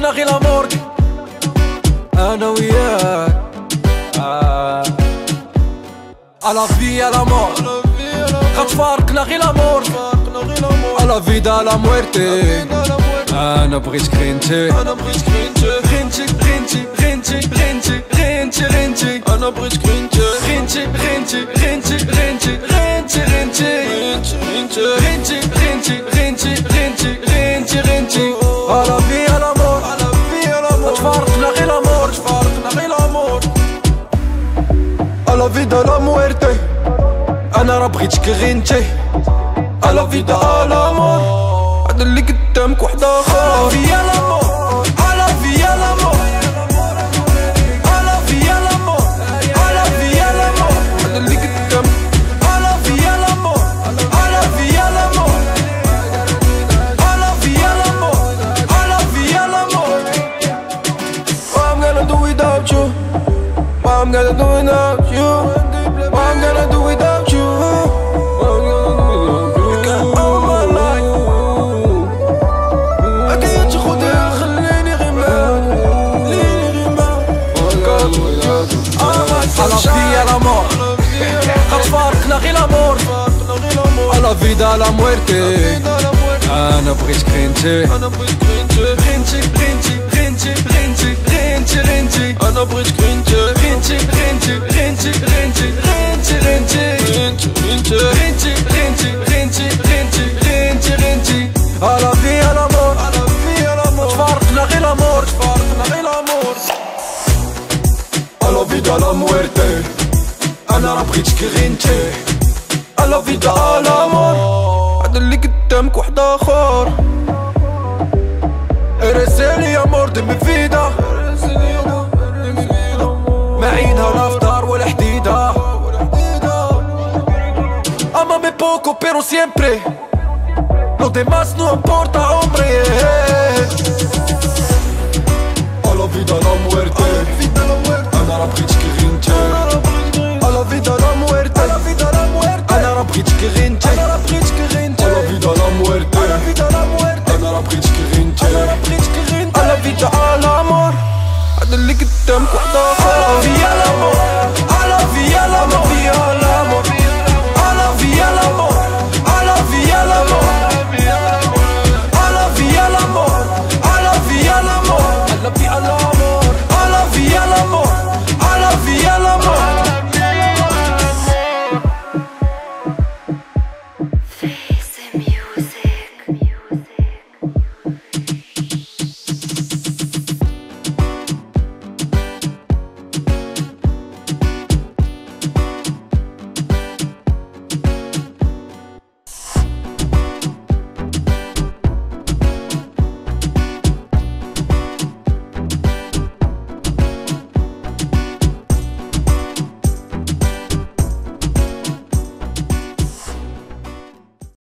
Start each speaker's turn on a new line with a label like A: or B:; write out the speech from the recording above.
A: نلغي الامور انا وياك على في على مور غتفارقنا غير الامور على فيدا على مويرتي انا بغيت كرينتي
B: انا بغيت كرينتي
A: غنتي غنتي غنتي غنتي غنتي غنتي
B: انا بغيت كرينتي
A: غنتي غنتي غنتي غنتي غنتي غنتي غنتي غنتي غنتي غنتي غنتي غنتي على في على مور غتفارقنا غير الامور على فيدا لا مويرتي انا راه بغيتك غنتي على فيدا على مور هذا اللي قدامك واحد اخر فيا لامور على فيا لامور على فيا لامور على فيا لامور هذا اللي قدامك على فيا لامور على فيا لامور على فيا لامور على فيا لامور I'm gonna do without you I'm gonna do without you I'm gonna do without you على فيا الامور غتفارقنا غير الامور على فيدا لا مويرتي انا بغيت كرينتي غنتي غنتي غنتي غنتي غنتي غنتي
B: انا بغيت كرينتي
A: غنتي غنتي غنتي غنتي غنتي غنتي غنتي غنتي غنتي غنتي غنتي على فيا الامور تفارقنا غير الامور على فيدا لا مويرتي انا راه بغيتك غنتي على فيدا على مور هذا اللي قدامك واحد اخر رسالي يا مور دي مفيدة ما عينها لا فطار ولا حديدة amame poco pero siempre lo demás no importa hombre a la vida la muerte